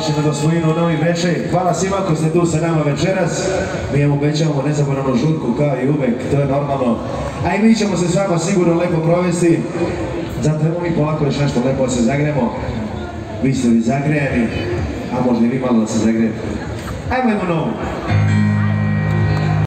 na gospodinu Novi Bečej. Hvala svima ko ste tu sa nama večeras. Mi vam obećavamo nezaboravnu žurku kao i uvek, to je normalno. A i mi ćemo se s vama sigurno lepo provesti. Zato trebamo mi polako još nešto lepo da se zagremo. Vi ste li zagrejeni, a možda i vi malo da se zagrejete. Ajmo novu.